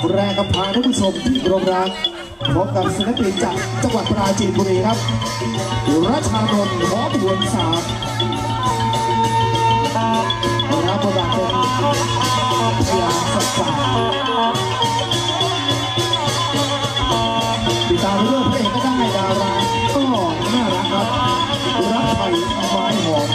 แรกกับพาท่านผู้ชมที่โรงแรมพบกับศิลปินจากจังหวัดปราจีนบุรีครับรัชานนท์หอมหวนสามรับบทบาทเป็นพยาสัจจาติดตามเรื่องเพลงก็ได้ดาราก็น่ารักครับรักไทยไม้หอม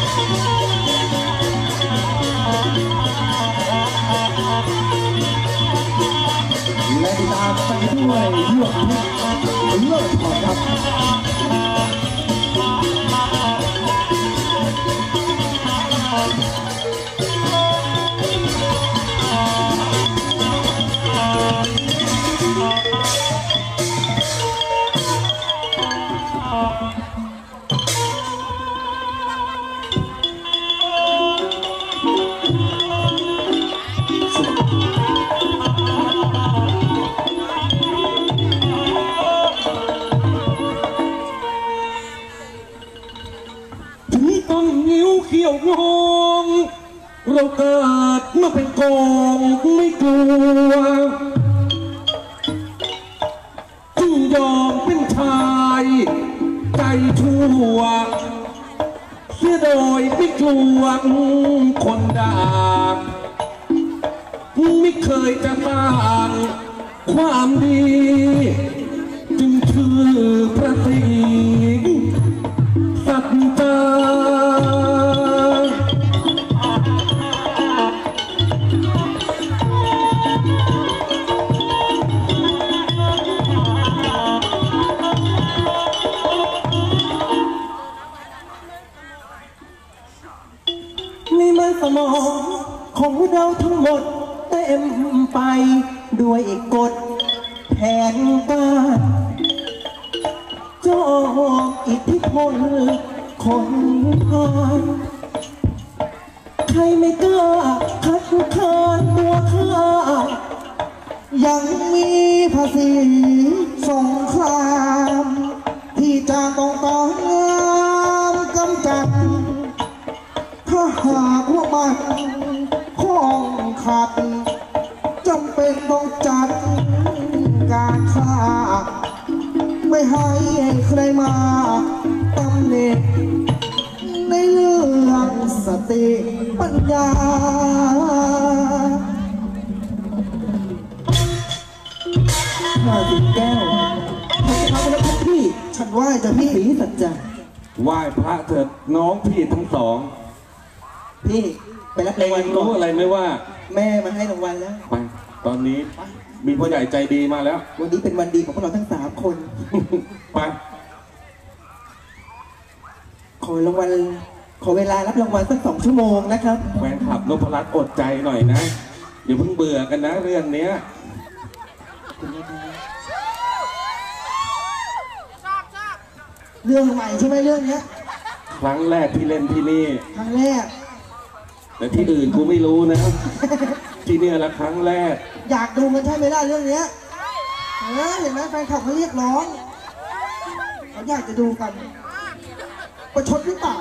และติดตามไปด้วยเลือดเลือดถอดครับเขี้ยวงงเราเกิดมาเป็นกองไม่กลัวจึงยอมเป็นชายใจชั่วเสียโดยไม่กลัวคนด่าไม่เคยจะสร้างความดีจึงชื่อพระศรีสัจจาสมองของเราทั้งหมดเต็มไปด้วยกฎแผนการจองอิทธิพลคนพาลใครไม่กล้าคัดค้านตัวข้ายังมีภาษีสงครามที่จะต้องกำจัดถ้าหากว่ามันข้องขัดจำเป็นต้องจัดการฆ่าไม่ให้ใครมาตำหนิในเรื่องสติปัญญาข้าสิงแก้วพระเจ้าและพี่ฉันไหว้จะพี่ศรีสัจจะไหว้พระเถิดน้องพี่ทั้งสองพี่ไปรับรางวัลรู้อะไรไหมว่าแม่มาให้รางวัลแล้วไปตอนนี้มีผู้ใหญ่ใจดีมาแล้ววันนี้เป็นวันดีของพวกเราทั้ง3 คนไปขอรางวัลขอเวลารับรางวัลสัก2 ชั่วโมงนะครับแฟนคลับนพรัตน์อดใจหน่อยนะอย่าเพิ่งเบื่อกันนะเรื่องเนี้ยเรื่องใหม่ใช่ไหมเรื่องนี้ครั้งแรกที่เล่นที่นี่ครั้งแรกแต่ที่อื่นกูไม่รู้นะที่นี่ละครั้งแรกอยากดูมันใช่ไหมล่ะเรื่องนี้เห็นไหมแฟนคลับเขาเรียกร้องเขาอยากจะดูกันประชดหรือเปล่า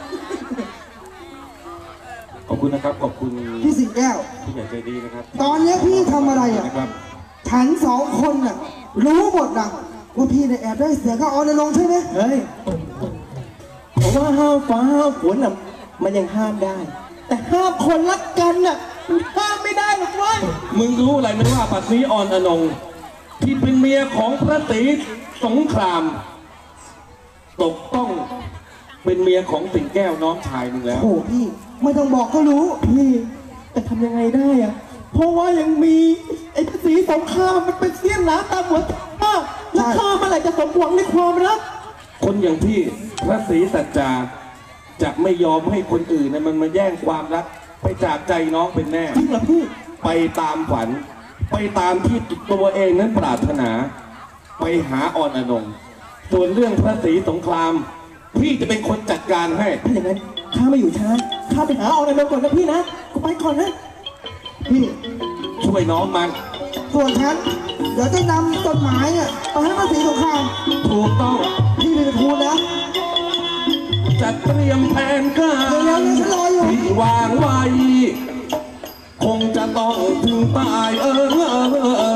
ขอบคุณนะครับขอบคุณพี่สิงแก้วพี่ใหญ่ใจดีนะครับตอนนี้พี่ทำอะไรอ่ะฉัน2 คนน่ะรู้หมดนะว่าพี่เนี่ยแอบได้เสียก็เอาในลงใช่ไหมเฮ้ยผมว่าห้ามฟ้าห้ามฝนน่ะมันยังห้ามได้แต่ห้ามคนรักกันน่ะห้ามไม่ได้หรอกวะมึงรู้อะไรไหมว่าปัจจุบันอ่อนอนงที่เป็นเมียของพระศรีสงครามตกต้องเป็นเมียของสิงแก้วน้องชายมึงแล้วโอ้พี่ไม่ต้องบอกก็รู้พี่แต่ทำยังไงได้อะเพราะว่ายังมีไอ้พระศรีสงครามมันเป็นเสี้ยนหนาตามหัวข้าแล้วข้าเมื่อไหร่จะสมหวังในความรักคนอย่างพี่พระศรีสัจจาจะไม่ยอมให้คนอื่นมันมาแย่งความรักไปจากใจน้องเป็นแน่จริงเหรอพี่ไปตามฝันไปตามที่ตัวเองนั้นปรารถนาไปหาอ่อนอนงส่วนเรื่องพระศรีสงครามพี่จะเป็นคนจัดการให้ถ้าอย่างนั้นข้าไม่อยู่ช้าข้าไปหาอ่อนอนงก่อนนะพี่นะกูไปก่อนนะพี่ช่วยน้องมันส่วนฉันเดี๋ยวจะนำจดหมายไปให้พระศรีสงครามถูกต้องพี่เป็นทูลนะจัดเตรียมแผนการที่วางไว้คงจะต้องถึงตาย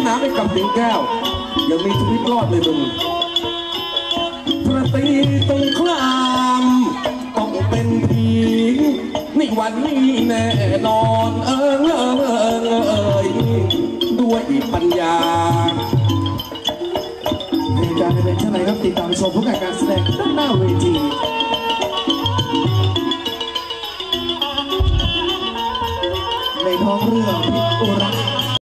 น้ำให้กับสิงแก้วยังมีชีวิตรอดเลยมึงพระตรีตรงครามต้องเป็นผีในวันนี้แน่นอนด้วยปัญญาในการเป็นเช่นไรครับติดตามชมผู้การแสดงด้านหน้าเวทีในท้องเรื่องพิษอุรัก